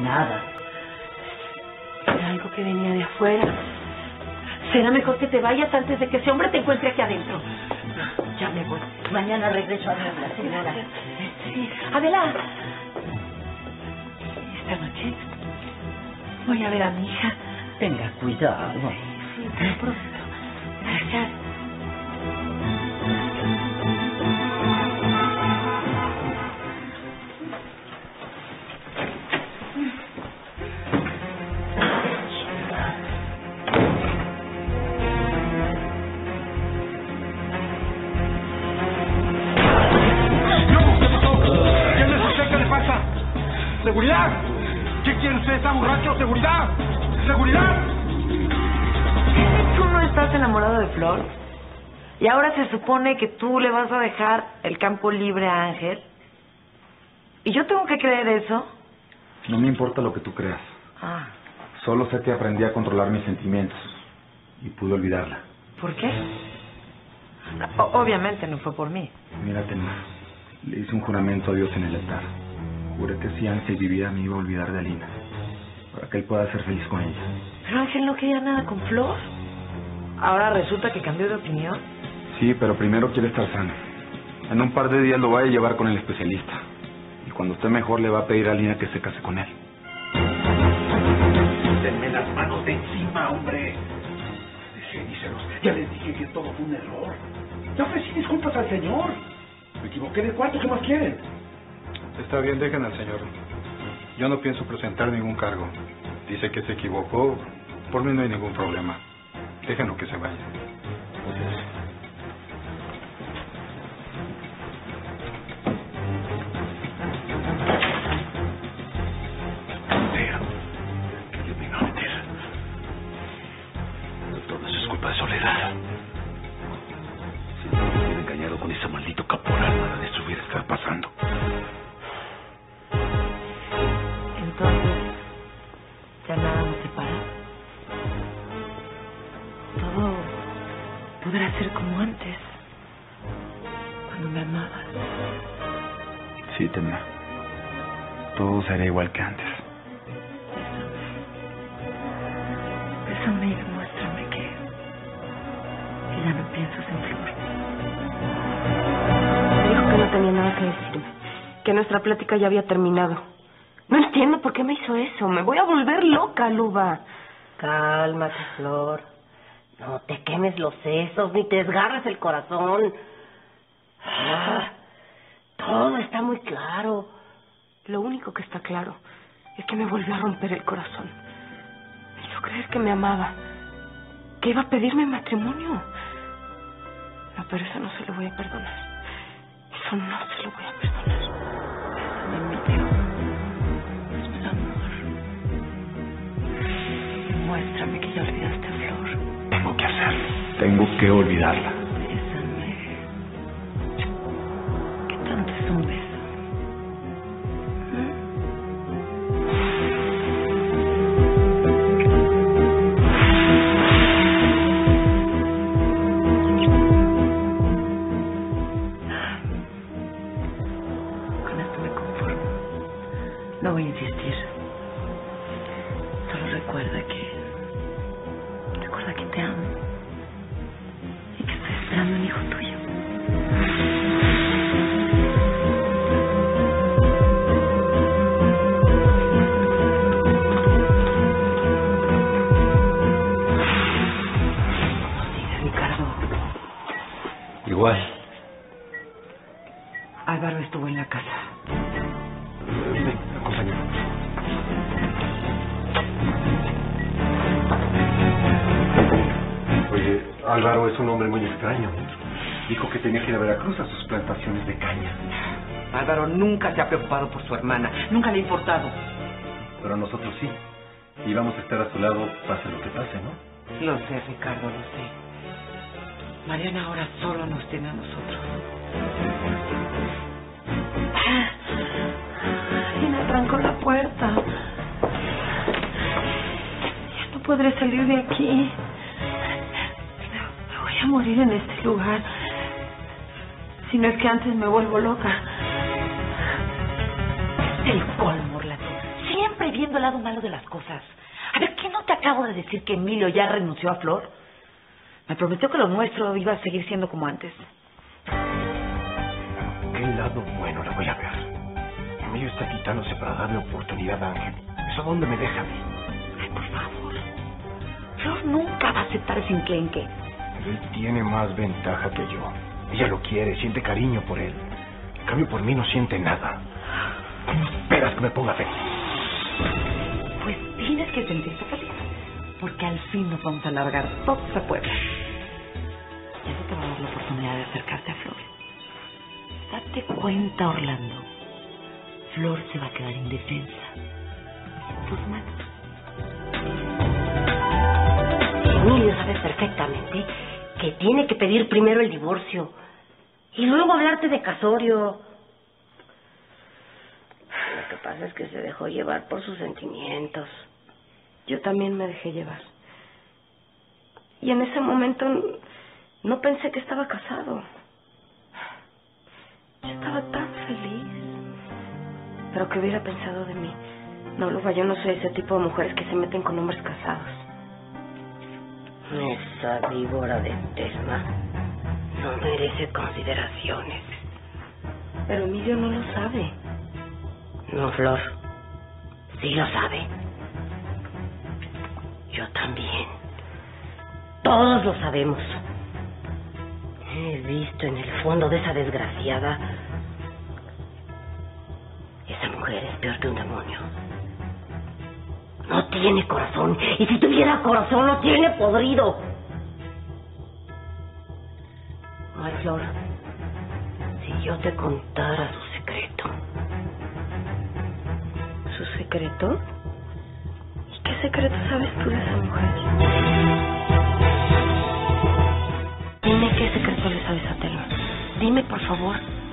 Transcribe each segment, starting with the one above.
nada. Era algo que venía de afuera. Será mejor que te vayas antes de que ese hombre te encuentre aquí adentro. Ya me voy. Mañana regreso a verla, señora. Sí. Adela. Esta noche voy a ver a mi hija. Tenga cuidado. Sí, te lo prometo. Gracias. ¡Seguridad! ¿Qué quiere usted? ¿Está borracho? ¡Seguridad! ¡Seguridad! ¿Tú no estás enamorado de Flor? ¿Y ahora se supone que tú le vas a dejar el campo libre a Ángel? ¿Y yo tengo que creer eso? No me importa lo que tú creas. Ah. Solo sé que aprendí a controlar mis sentimientos y pude olvidarla. ¿Por qué? Obviamente no fue por mí. Mira, Tenma, le hice un juramento a Dios en el altar. Juré que si Ángel vivía me iba a olvidar de Alina, para que él pueda ser feliz con ella. Pero Ángel no quería nada con Flor. Ahora resulta que cambió de opinión. Sí, pero primero quiere estar sano. En un par de días lo voy a llevar con el especialista. Y cuando esté mejor le va a pedir a Alina que se case con él. Denme las manos de encima, hombre. Díselos. Ya les dije que todo fue un error. Ya ofrecí disculpas al señor. Me equivoqué de cuarto. ¿Qué más quieren? Está bien, dejen al señor. Yo no pienso presentar ningún cargo. Dice que se equivocó. Por mí no hay ningún problema. Déjenlo que se vaya. ¿Qué me iba a meter? Todo eso es culpa de Soledad. Si no me hubiera engañado con ese maldito caporal, nada de eso hubiera estado pasando. Entonces, ya nada nos separa. Todo podrá ser como antes, cuando me amabas. Sí, Tenma. Todo será igual que antes. Bésame y demuéstrame que ya no piensas en Flor. Me dijo que no tenía nada que decirme, que nuestra plática ya había terminado. No entiendo por qué me hizo eso. Me voy a volver loca, Luba. Cálmate, Flor. No te quemes los sesos ni te desgarres el corazón. Todo está muy claro. Lo único que está claro es que me volvió a romper el corazón. Me hizo creer que me amaba, que iba a pedirme matrimonio. No, pero eso no se lo voy a perdonar. Eso no se lo voy a perdonar. Bésame, mi Dios. Mi amor. Muéstrame que ya olvidaste a Flor. Tengo que hacerlo. Tengo que olvidarla. Bésame. ¿Qué tanto es un beso? Con esto me conformo. No voy a insistir. Solo recuerda que te amo y que estoy esperando un hijo tuyo. Sí, Ricardo. Igual. Álvaro estuvo en la casa. Ven, acompáñame. Oye, Álvaro es un hombre muy extraño. Dijo que tenía que ir a Veracruz a sus plantaciones de caña. Álvaro nunca se ha preocupado por su hermana. Nunca le ha importado. Pero nosotros sí. Y vamos a estar a su lado, pase lo que pase, ¿no? Lo sé, Ricardo, lo sé. Mariana ahora solo nos tiene a nosotros. Y me trancó la puerta. Ya no podré salir de aquí. Me voy a morir en este lugar. Si no es que antes me vuelvo loca. El colmo, Orlando. Siempre viendo el lado malo de las cosas. A ver, ¿qué no te acabo de decir que Emilio ya renunció a Flor? Me prometió que lo nuestro iba a seguir siendo como antes. ¿Qué lado bueno le voy a ver? Emilio está quitándose para darle oportunidad a Ángel. ¿Eso dónde me deja a mí? Ay, por favor. Flor nunca va a aceptar ese enclenque. Pero él tiene más ventaja que yo. Ella lo quiere, siente cariño por él. En cambio, por mí no siente nada. ¿Cómo esperas que me ponga feliz? Pues tienes que sentirte feliz, porque al fin nos vamos a largar todos a Puebla. Y eso te va a dar la oportunidad de acercarte a Flor. Date cuenta, Orlando. Flor se va a quedar indefensa en tus manos. Emilio sabe perfectamente que tiene que pedir primero el divorcio y luego hablarte de casorio. Lo que pasa es que se dejó llevar por sus sentimientos. Yo también me dejé llevar. Y en ese momento no pensé que estaba casado. Yo estaba tan feliz. Pero ¿qué hubiera pensado de mí? No, Luba, yo no soy ese tipo de mujeres que se meten con hombres casados. Esa víbora de Tesma no merece consideraciones. Pero Emilio no lo sabe. No, Flor. Sí lo sabe. Yo también. Todos lo sabemos. He visto en el fondo de esa desgraciada. Esa mujer es peor que un demonio. No tiene corazón. Y si tuviera corazón, lo tiene podrido. Ay, Flor, si yo te contara su secreto. ¿Su secreto? ¿Y qué secreto sabes tú de esa mujer? Dime qué secreto le sabes a Telma. Dime, por favor.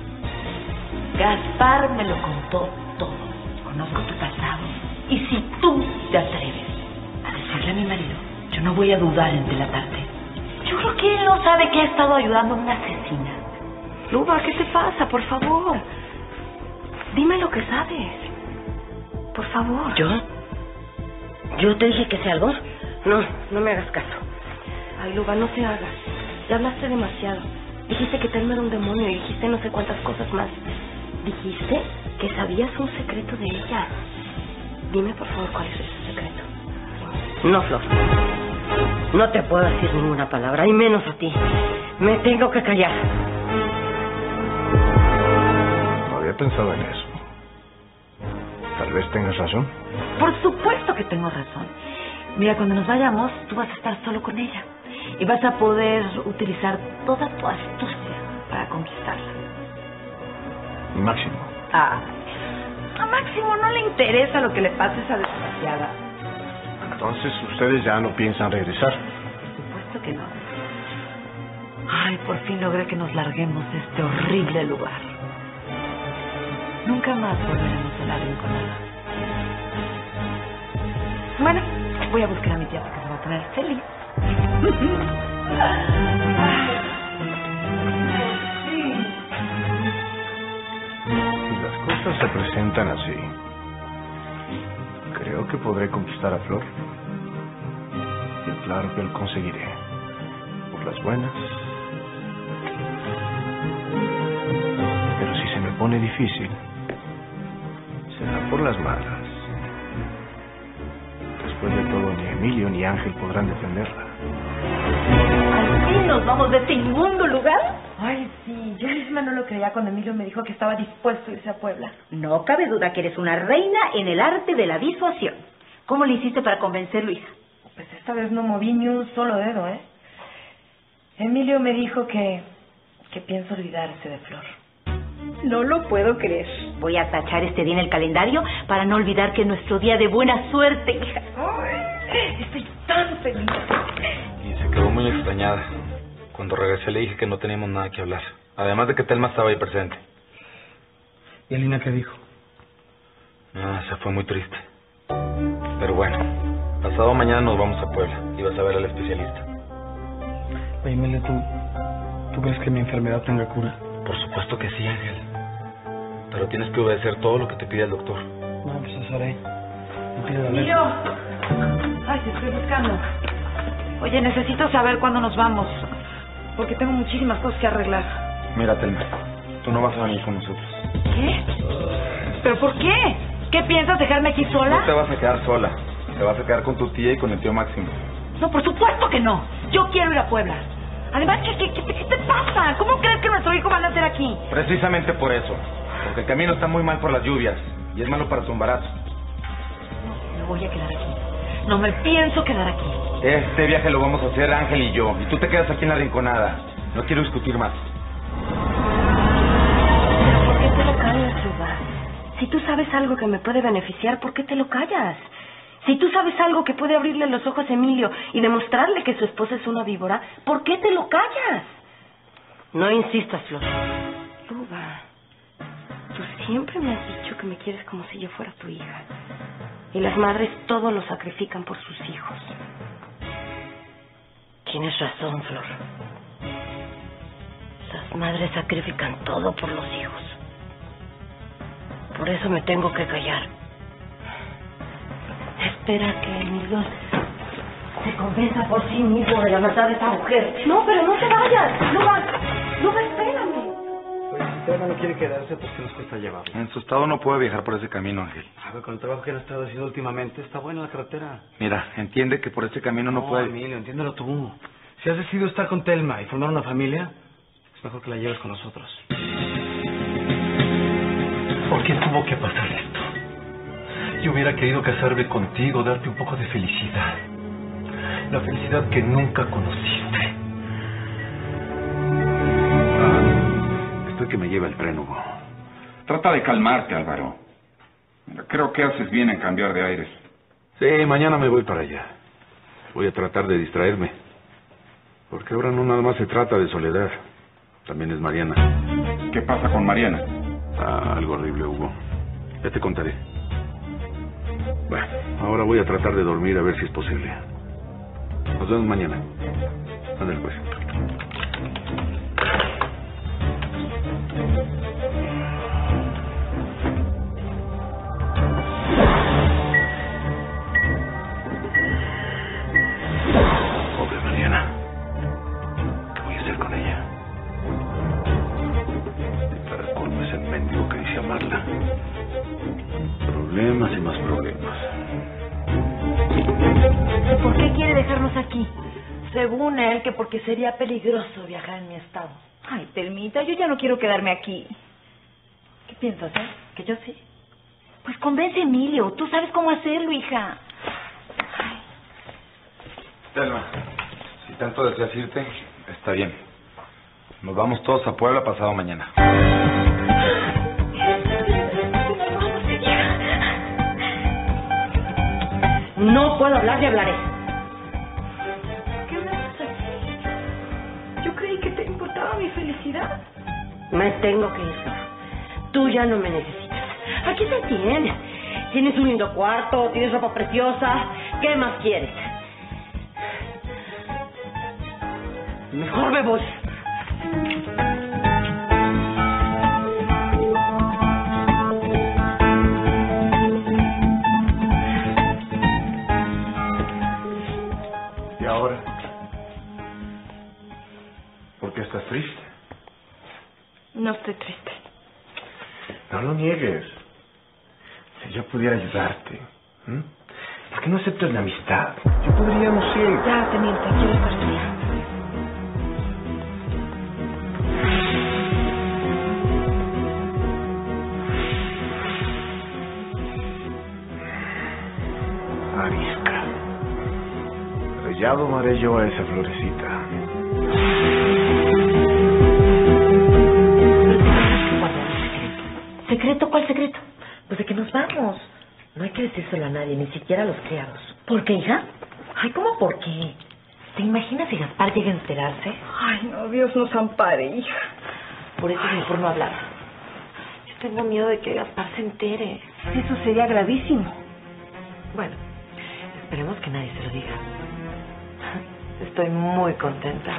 Gaspar me lo contó todo. Conozco tu pasado. Y si tú te atreves a decirle a mi marido, yo no voy a dudar en delatarte. Yo creo que él no sabe que ha estado ayudando a una asesina. Luba, ¿qué te pasa? Por favor. Dime lo que sabes. Por favor. ¿Yo te dije que sé algo? No me hagas caso. Ay, Luba, no te hagas. Ya hablaste demasiado. Dijiste que Telma era un demonio y dijiste no sé cuántas cosas más. Dijiste que sabías un secreto de ella. Dime, por favor, cuál es ese secreto. No, Flor. No te puedo decir ninguna palabra, y menos a ti. Me tengo que callar. No había pensado en eso. Tal vez tengas razón. Por supuesto que tengo razón. Mira, cuando nos vayamos, tú vas a estar solo con ella. Y vas a poder utilizar toda tu astucia para conquistarla. Máximo. A Máximo no le interesa lo que le pase a esa desgraciada. Entonces ustedes ya no piensan regresar. Por supuesto que no. Ay, por fin logré que nos larguemos de este horrible lugar. Nunca más volveremos a la Rinconada. Bueno, voy a buscar a mi tía porque se va a poner feliz. Si las cosas se presentan así, creo que podré conquistar a Flor. Y claro que lo conseguiré. Por las buenas. Pero si se me pone difícil, será por las malas. Después de todo, ni Emilio ni Ángel podrán defenderla. ¿Al fin nos vamos de este inmundo lugar? Ay, sí. Yo misma no lo creía cuando Emilio me dijo que estaba dispuesto a irse a Puebla. No cabe duda que eres una reina en el arte de la disuasión. ¿Cómo le hiciste para convencerlo, hija? Pues esta vez no moví ni un solo dedo, ¿eh? Emilio me dijo que piensa olvidarse de Flor. No lo puedo creer. Voy a tachar este día en el calendario para no olvidar que es nuestro día de buena suerte, hija. Ay, estoy tan feliz. Y se quedó muy extrañada. Cuando regresé le dije que no teníamos nada que hablar. Además de que Telma estaba ahí presente. ¿Y Alina qué dijo? Se fue muy triste. Pero bueno, pasado mañana nos vamos a Puebla y vas a ver al especialista. Oye, Emilia, ¿tú crees que mi enfermedad tenga cura? Por supuesto que sí, Ángel. Pero tienes que obedecer todo lo que te pide el doctor. No, pues eso haré. contigo, Y yo. Ay, te estoy buscando. Oye, necesito saber cuándo nos vamos. Porque tengo muchísimas cosas que arreglar. Mira, Telma, tú no vas a venir con nosotros. ¿Qué? ¿Pero por qué? ¿Qué piensas, dejarme aquí sola? No te vas a quedar sola. Te vas a quedar con tu tía y con el tío Máximo. No, por supuesto que no. Yo quiero ir a Puebla. Además, ¿qué te pasa? ¿Cómo crees que nuestro hijo va a nacer aquí? Precisamente por eso. Porque el camino está muy mal por las lluvias. Y es malo para su embarazo. No, me voy a quedar aquí. No me pienso quedar aquí. Este viaje lo vamos a hacer Ángel y yo. Y tú te quedas aquí en la rinconada. No quiero discutir más. ¿Por qué te lo callas, Luba? Si tú sabes algo que me puede beneficiar, ¿por qué te lo callas? Si tú sabes algo que puede abrirle los ojos a Emilio y demostrarle que su esposa es una víbora, ¿por qué te lo callas? No insistas, Flor. Luba, tú siempre me has dicho que me quieres como si yo fuera tu hija. Y las madres todo lo sacrifican por sus hijos. Tienes razón, Flor. Las madres sacrifican todo por los hijos. Por eso me tengo que callar. Espera que Emilio se convenza por sí mismo de la maldad de esta mujer. No, pero no te vayas. Luba, espérame. Pues si Telma no quiere quedarse, pues que nos cuesta llevarlo. En su estado no puede viajar por ese camino, Ángel. A ver, con el trabajo que han estado haciendo últimamente, está buena la carretera. Mira, entiende que por ese camino no puede... Emilio, entiéndelo tú. Si has decidido estar con Telma y formar una familia, es mejor que la lleves con nosotros. ¿Por qué tuvo que pasar esto? Yo hubiera querido casarme contigo, darte un poco de felicidad. La felicidad que nunca conociste. Estoy que me lleva el tren, Hugo. Trata de calmarte, Álvaro. Creo que haces bien en cambiar de aires. Sí, mañana me voy para allá. Voy a tratar de distraerme. Porque ahora no nada más se trata de Soledad. También es Mariana. ¿Qué pasa con Mariana? Algo horrible, Hugo. Ya te contaré. Bueno, ahora voy a tratar de dormir a ver si es posible. Nos vemos mañana. Ándale, pues. Pobre Mariana. ¿Qué voy a hacer con ella? Y para colmo es el mendigo que dice amarla. Problemas y más problemas. ¿Por qué quiere dejarnos aquí? Según él, que porque sería peligroso viajar en mi estado. Ay, Telmita, yo ya no quiero quedarme aquí. ¿Qué piensas, ¿Que yo sí? Pues convence a Emilio. Tú sabes cómo hacerlo, hija. Telma, si tanto deseas irte, está bien. Nos vamos todos a Puebla pasado mañana. No puedo hablar y hablaré. ¿Qué me haces así? Yo creí que te importaba mi felicidad. Me tengo que ir. Tú ya no me necesitas. Aquí te tienes. Tienes un lindo cuarto, tienes ropa preciosa. ¿Qué más quieres? Mejor me voy. ¿Y ahora? ¿Por qué estás triste? No estoy triste. No lo niegues. Si yo pudiera ayudarte, ¿por qué no aceptas la amistad? Yo podría, no sé... Ya, Teniente, quiero estar sola. Arisca. Pero ya domaré yo a esa florecita. ¿Secreto? ¿Cuál secreto? Pues de que nos vamos. No hay que decírselo a nadie, ni siquiera a los criados. ¿Por qué, hija? Ay, ¿cómo por qué? ¿Te imaginas si Gaspar llega a enterarse? Ay, no, Dios nos ampare, hija. Por eso es mejor no hablar. Yo tengo miedo de que Gaspar se entere. Eso sería gravísimo. Bueno, esperemos que nadie se lo diga. Estoy muy contenta.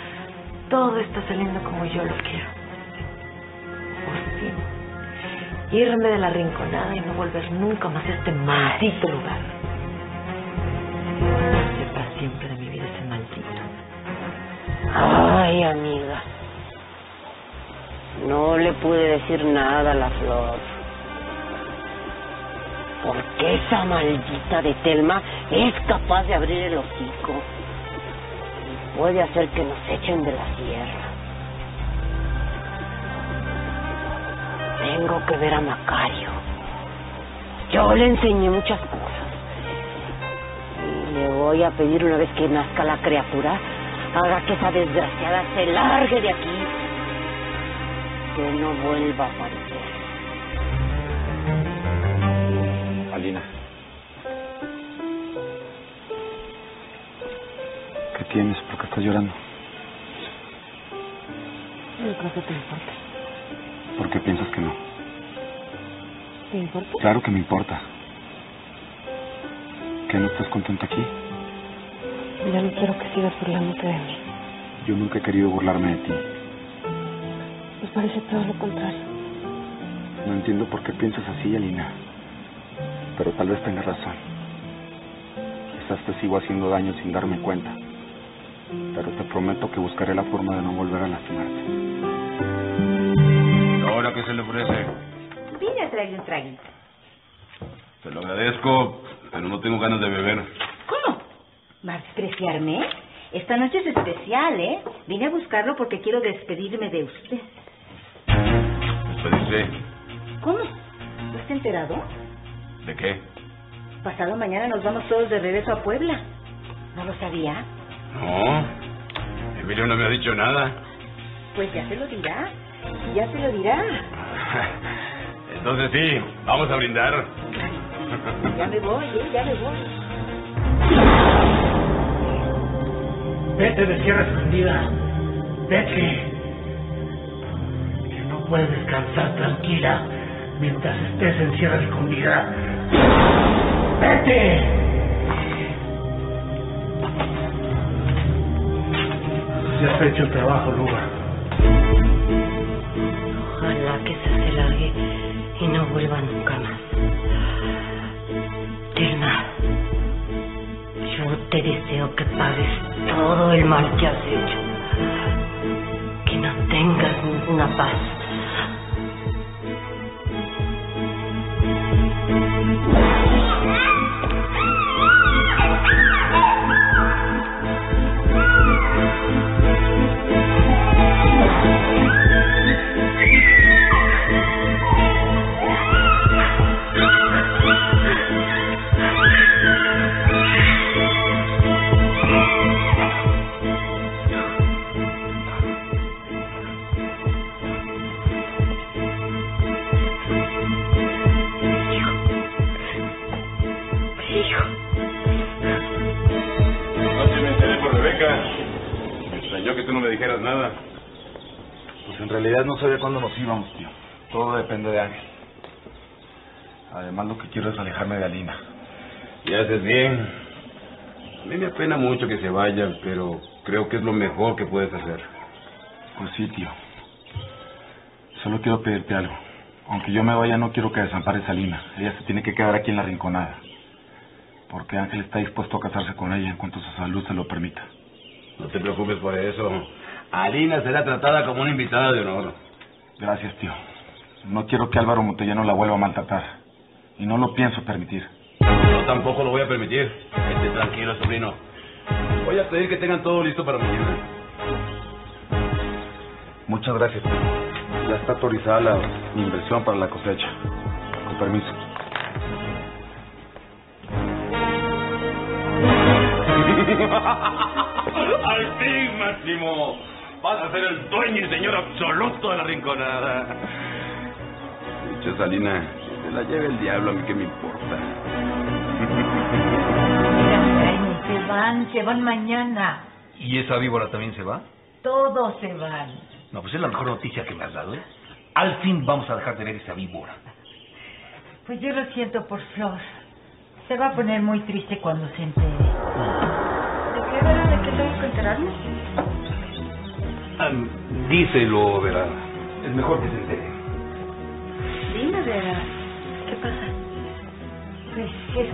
Todo está saliendo como yo lo quiero. Por fin. irme de la Rinconada y no volver nunca más a este maldito lugar. Que para siempre de mi vida ese maldito. Ay, amiga. No le pude decir nada a la Flor. Porque esa maldita de Telma es capaz de abrir el hocico. Y puede hacer que nos echen de la sierra. Tengo que ver a Macario. Yo le enseñé muchas cosas. Y le voy a pedir una vez que nazca la criatura, haga que esa desgraciada se largue de aquí. Que no vuelva a aparecer. Alina. ¿Qué tienes? ¿Por qué estás llorando? No creo que te importe. ¿Por qué piensas que no? ¿Te importa? Claro que me importa. ¿Que no estás contenta aquí? Ya no quiero que sigas burlándote de mí. Yo nunca he querido burlarme de ti. Me parece todo lo contrario. No entiendo por qué piensas así, Alina. Pero tal vez tengas razón. Quizás te sigo haciendo daño sin darme cuenta. Pero te prometo que buscaré la forma de no volver a lastimarte. ¿Ahora qué se le ofrece? Vine a traerle un traguito. Te lo agradezco, pero no tengo ganas de beber. ¿Cómo? ¿Va a despreciarme? Esta noche es especial, ¿eh? Vine a buscarlo porque quiero despedirme de usted. ¿Despedirse? ¿Cómo? ¿No está enterado? ¿De qué? Pasado mañana nos vamos todos de regreso a Puebla. ¿No lo sabía? No, Emilio no me ha dicho nada. Pues ya se lo dirá. Ya se lo dirá. Entonces sí, vamos a brindar. Ya me voy, ya me voy. Vete de Sierra Escondida. Vete. Que no puedes descansar tranquila mientras estés en Sierra Escondida. ¡Vete! Ya has hecho el trabajo, Luba. Ojalá que se largue y no vuelva nunca más. Telma, yo te deseo que pagues todo el mal que has hecho. Que no tengas ninguna paz. Nada. Pues en realidad no sabía cuándo nos íbamos, tío. Todo depende de Ángel. Además lo que quiero es alejarme de Alina. Y haces bien. A mí me apena mucho que se vayan, pero creo que es lo mejor que puedes hacer. Pues sí, tío. Solo quiero pedirte algo. Aunque yo me vaya, no quiero que desampares a Alina. Ella se tiene que quedar aquí en la Rinconada. Porque Ángel está dispuesto a casarse con ella en cuanto su salud se lo permita. No te preocupes por eso. Alina será tratada como una invitada de honor. Gracias, tío. No quiero que Álvaro Montellano la vuelva a maltratar. Y no lo pienso permitir. Yo tampoco lo voy a permitir. Esté tranquilo, sobrino. Voy a pedir que tengan todo listo para mañana. Muchas gracias, tío. Ya está autorizada mi inversión para la cosecha. Con permiso. ¡Al fin, Máximo! Vas a ser el dueño y señor absoluto de la Rinconada. Dicha Salina, se la lleve el diablo, a mí que me importa. Se van mañana. ¿Y esa víbora también se va? Todos se van. No, pues es la mejor noticia que me has dado, ¿eh? Al fin vamos a dejar de ver esa víbora. Pues yo lo siento por Flor. Se va a poner muy triste cuando se entere. ¿De qué, Vera? ¿De qué tengo que enterarme? Díselo, Vera. Es mejor que se entere. Dime, Vera. pasa? Pues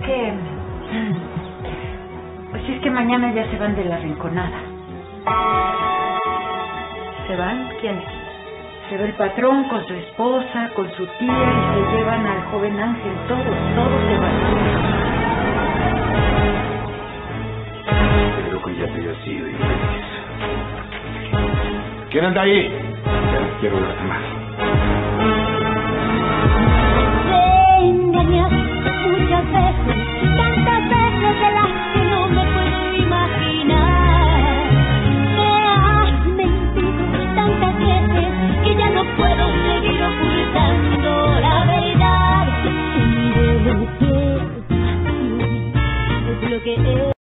es que mañana ya se van de la Rinconada. ¿Se van? ¿Quiénes? Se va el patrón con su esposa, con su tía, y se llevan al joven Ángel. Todos se van. Espero que ya te haya sido infeliz. ¿Quién anda ahí? Ya no quiero verte más.